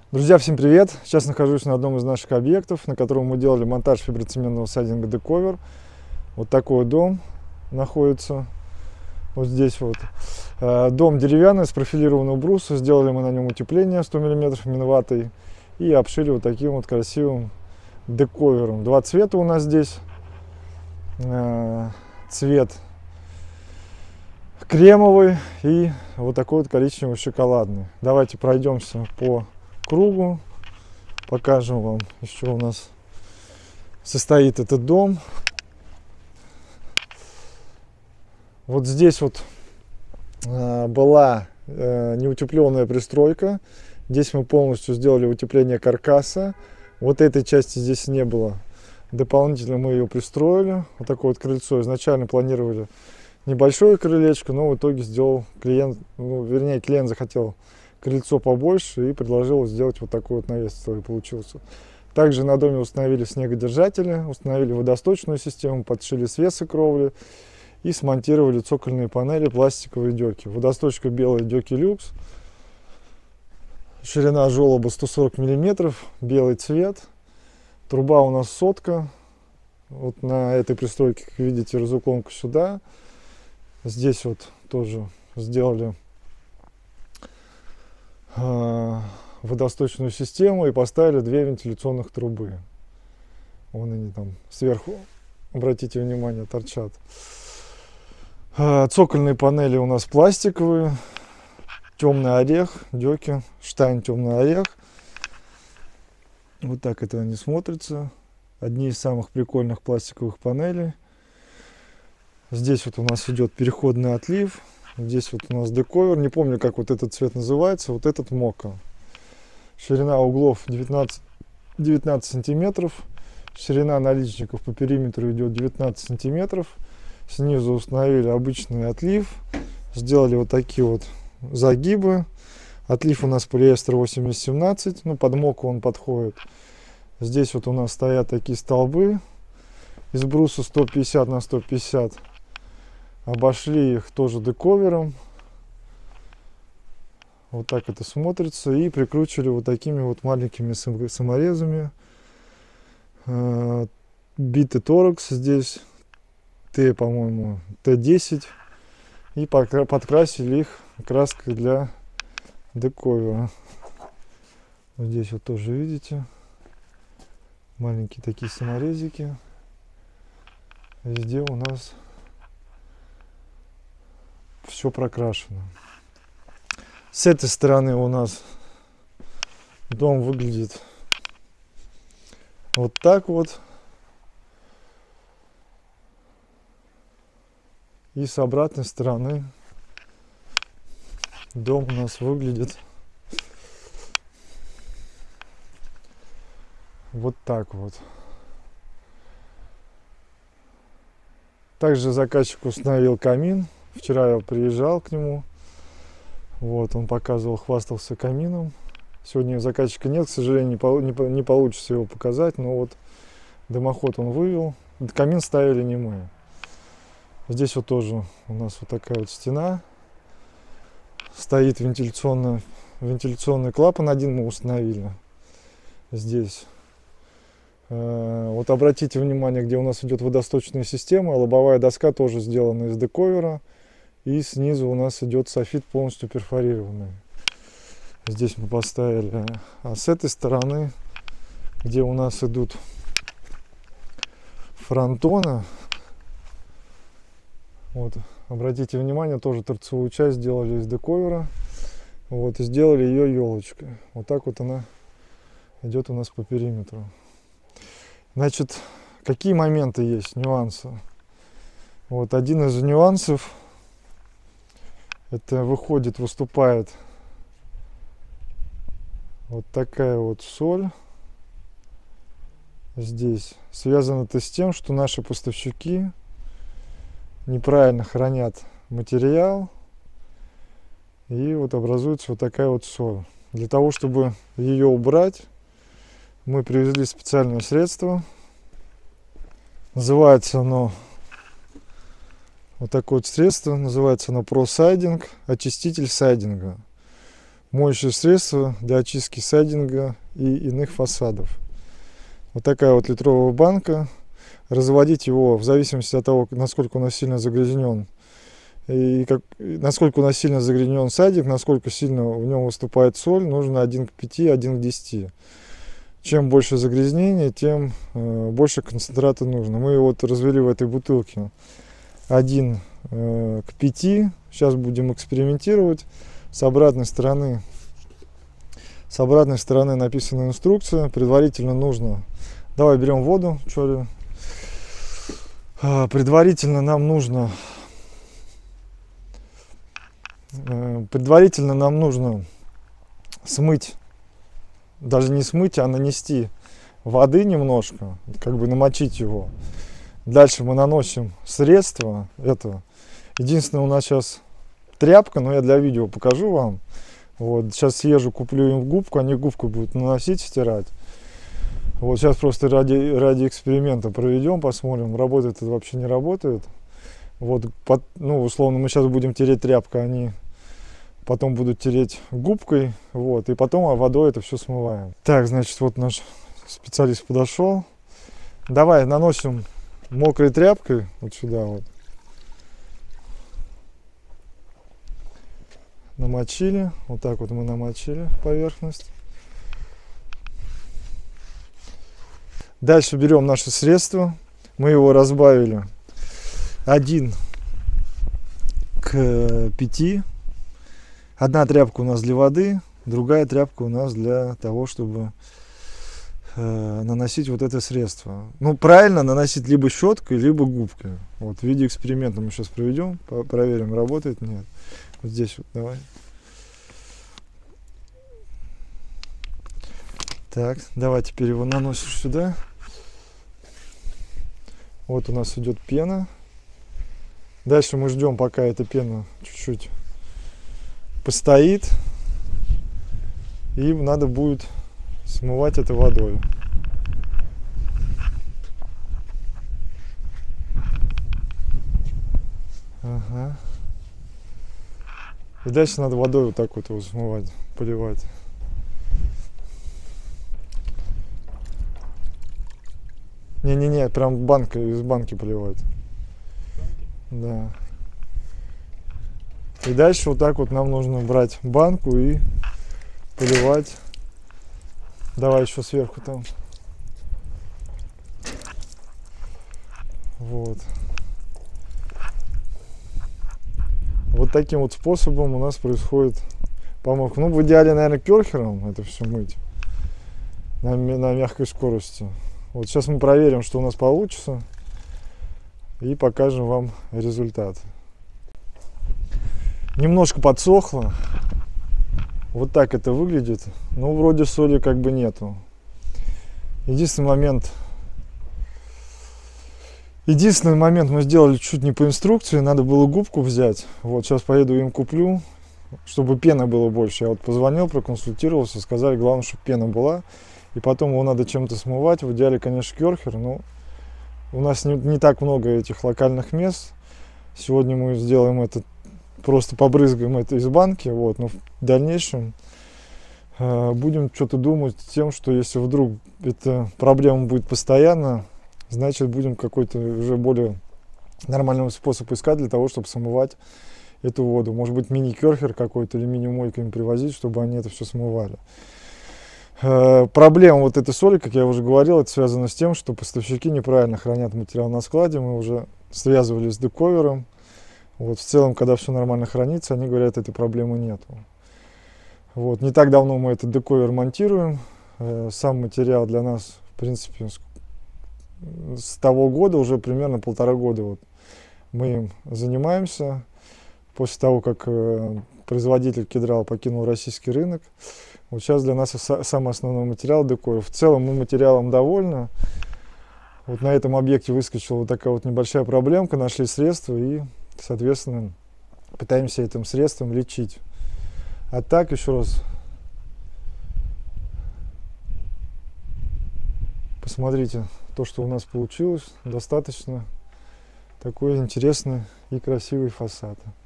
Друзья, всем привет! Сейчас нахожусь на одном из наших объектов, на котором мы делали монтаж фиброцементного сайдинга Дековер. Вот такой дом находится вот здесь вот. Дом деревянный, с профилированного бруса. Сделали мы на нем утепление 100 мм минватой и обшили вот таким вот красивым дековером. Два цвета у нас здесь. Цвет кремовый и вот такой вот коричневый шоколадный. Давайте пройдемся по кругу, покажем вам, из чего у нас состоит этот дом. Вот здесь вот была неутепленная пристройка. Здесь мы полностью сделали утепление каркаса. Вот этой части здесь не было. Дополнительно мы ее пристроили. Вот такое вот крыльцо. Изначально планировали небольшое крылечко, но в итоге сделал клиент, клиент захотел крыльцо побольше и предложил сделать вот такой вот навес, который получился. Также на доме установили снегодержатели, установили водосточную систему, подшили свесы кровли и смонтировали цокольные панели пластиковые деки. Водосточка белая Деки Люкс, ширина желоба 140 мм, белый цвет. Труба у нас сотка. Вот на этой пристройке, как видите, разуклонка сюда. Здесь вот тоже сделали водосточную систему и поставили две вентиляционных трубы. Вон они там сверху, обратите внимание, торчат. Цокольные панели у нас пластиковые, темный орех, деки, штайн темный орех. Вот так это они смотрятся. Одни из самых прикольных пластиковых панелей. Здесь вот у нас идет переходный отлив. Здесь вот у нас дековер. Не помню, как вот этот цвет называется. Вот этот мока. Ширина углов 19 сантиметров. Ширина наличников по периметру идет 19 сантиметров. Снизу установили обычный отлив. Сделали вот такие вот загибы. Отлив у нас полиэстер 8017. Ну, под моку он подходит. Здесь вот у нас стоят такие столбы из бруса 150 на 150. Обошли их тоже дековером. Вот так это смотрится. И прикручивали вот такими вот маленькими саморезами. Биты торакс здесь. По-моему, Т10. И подкрасили их краской для дековера. Вот здесь вот тоже видите. Маленькие такие саморезики. Везде у нас все прокрашено. С этой стороны у нас дом выглядит вот так вот. И с обратной стороны дом у нас выглядит вот так вот. Также заказчик установил камин. Вчера я приезжал к нему. Вот, он показывал, хвастался камином. Сегодня заказчика нет, к сожалению, не получится его показать. Но вот дымоход он вывел. Камин ставили не мы. Здесь вот тоже у нас вот такая вот стена. Стоит вентиляционный клапан. Один мы установили здесь. Вот обратите внимание, где у нас идет водосточная система. Лобовая доска тоже сделана из дековера. И снизу у нас идет софит полностью перфорированный. Здесь мы поставили. А с этой стороны, где у нас идут фронтоны, вот, обратите внимание, тоже торцевую часть сделали из дековера. Вот, и сделали ее елочкой. Вот так вот она идет у нас по периметру. Значит, какие моменты есть, нюансы? Вот один из нюансов, это выступает вот такая вот соль здесь. Связано это с тем, что наши поставщики неправильно хранят материал, и вот образуется вот такая вот соль. Для того, чтобы ее убрать, мы привезли специальное средство. Называется оно вот такое вот средство. Называется оно ProSiding, очиститель сайдинга. Моющее средство для очистки сайдинга и иных фасадов. Вот такая вот литровая банка. Разводить его в зависимости от того, насколько он сильно загрязнен. И насколько у нас сильно загрязнен сайдинг, насколько сильно в нем выступает соль, нужно 1 к 5, 1 к 10. Чем больше загрязнения, тем больше концентрата нужно. Мы его вот развели в этой бутылке 1 к 5. Сейчас будем экспериментировать. С обратной стороны написана инструкция. Предварительно нужно... Давай берем воду. Предварительно нам нужно смыть, даже не смыть, а нанести воды немножко, как бы намочить его. Дальше мы наносим средство. Это единственное, у нас сейчас тряпка, но я для видео покажу вам. Вот сейчас съезжу, куплю им губку, они губку будут наносить, стирать. Вот сейчас просто ради эксперимента проведем, посмотрим, работает это вообще, не работает. Вот, ну, условно, мы сейчас будем тереть тряпкой, они потом будут тереть губкой, вот, и потом водой это все смываем. Так, значит, вот наш специалист подошел. Давай наносим мокрой тряпкой вот сюда вот. Намочили, вот так вот мы намочили поверхность. Дальше берем наше средство, мы его разбавили 1 к 5. Одна тряпка у нас для воды, другая тряпка у нас для того, чтобы наносить вот это средство. Ну, правильно наносить либо щеткой, либо губкой. Вот в виде эксперимента мы сейчас проведем, проверим, работает, нет. Вот здесь вот, давай. Так, давай теперь его наносишь сюда. Вот у нас идет пена. Дальше мы ждем, пока эта пена чуть-чуть постоит. И надо будет смывать это водой. Ага. И дальше надо водой вот так вот его смывать, поливать. Не-не-не, прям из банки поливать. Да. И дальше вот так вот нам нужно брать банку и поливать. Давай еще сверху там. Вот. Вот таким вот способом у нас происходит помывка. Ну, в идеале, наверное, керхером это все мыть на мягкой скорости. Вот сейчас мы проверим, что у нас получится, и покажем вам результат. Немножко подсохло. Вот так это выглядит. Ну, вроде соли как бы нету. Единственный момент мы сделали чуть не по инструкции. Надо было губку взять. Вот сейчас поеду им куплю, чтобы пены было больше. Я вот позвонил, проконсультировался, сказали, главное, чтобы пена была. И потом его надо чем-то смывать. В идеале, конечно, керхер, но у нас не так много этих локальных мест. Сегодня мы сделаем это, просто побрызгаем это из банки. Вот. Но в дальнейшем будем что-то думать тем, что если вдруг эта проблема будет постоянно, значит будем какой-то уже более нормальный способ искать для того, чтобы смывать эту воду. Может быть, мини-керхер какой-то или мини-мойку им привозить, чтобы они это все смывали. Проблема вот этой соли, как я уже говорил, это связано с тем, что поставщики неправильно хранят материал на складе. Мы уже связывались с дековером. Вот, в целом, когда все нормально хранится, они говорят, этой проблемы нету. Вот, не так давно мы этот дековер монтируем. Сам материал для нас, в принципе, с того года, уже примерно 1,5 года вот, мы им занимаемся. После того, как производитель Кедрал покинул российский рынок. Вот сейчас для нас самый основной материал дековер. В целом мы материалом довольны. Вот на этом объекте выскочила вот такая вот небольшая проблемка. Нашли средства и, соответственно, пытаемся этим средством лечить. А так, еще раз, посмотрите, то, что у нас получилось, достаточно такой интересный и красивый фасад.